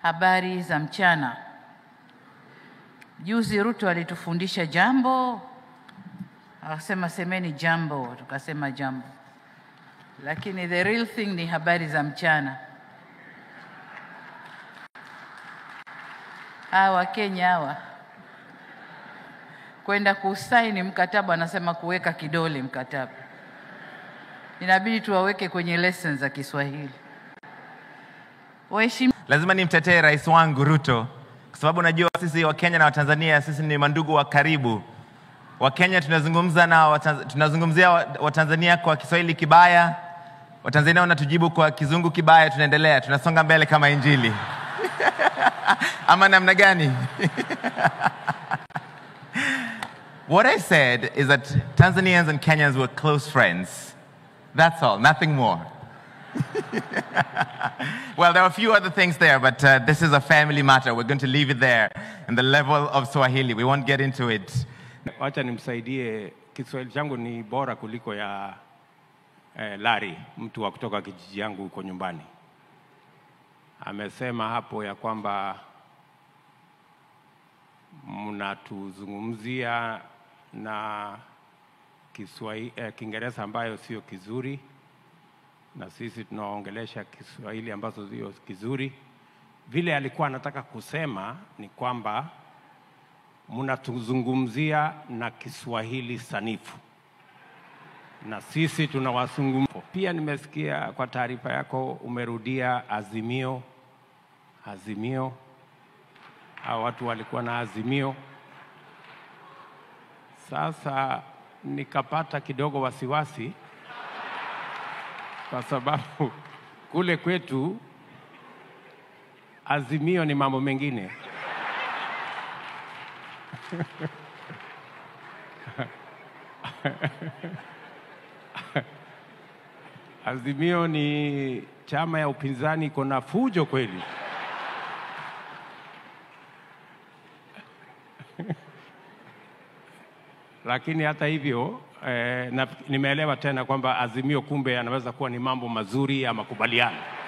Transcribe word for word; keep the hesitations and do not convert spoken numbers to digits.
Habari za mchana. Juzi Ruto alitufundisha jambo, akasema semeni jambo, tukasema jambo. Lakini the real thing ni habari za mchana. Hawa Kenya hawa kwenda kusaini mkataba, anasema kuweka kidole mkataba. Inabidi tuwaweke kwenye lessons za Kiswahili. Waheshimiwa, lazima nimtetee rais wangu Ruto kwa sababu najua sisi wa Kenya na wa Tanzania sisi ni mandugu wa karibu. Wa Kenya tunazungumza na tunazungumzia wa Tanzania kwa Kiswahili kibaya, wa Tanzania wanatujibu kwa Kizungu kibaya, tunaendelea tunasonga mbele kama injili. Ama namna gani? What I said is that Tanzanians and Kenyans were close friends. That's all, nothing more. Well, there are a few other things there, but uh, this is a family matter. We're going to leave it there in the level of Swahili. We won't get into it. Wacha nimsaidie, Kiswahili changu ni bora kuliko ya eh, Larry, mtu wa kutoka kijiji yangu huko nyumbani. Amesema hapo ya kwamba mnatuzungumzia na Kiswahili eh, Kiingereza ambayo sio kizuri, na sisi tunaongelesha Kiswahili ambazo sio kizuri. Vile alikuwa anataka kusema ni kwamba mnatuzungumzia na Kiswahili sanifu, na sisi tunawazungumza. Pia nimesikia kwa taarifa yako umerudia azimio, azimio. Hao watu walikuwa na azimio. Sasa nikapata kidogo wasiwasi kwa sababu kule kwetu azimio ni mambo mengine. Azimio ni chama ya upinzani, kuna fujo kweli. Lakini hata hivyo eh, nimeelewa tena kwamba azimio kumbe anaweza kuwa ni mambo mazuri ya makubaliano.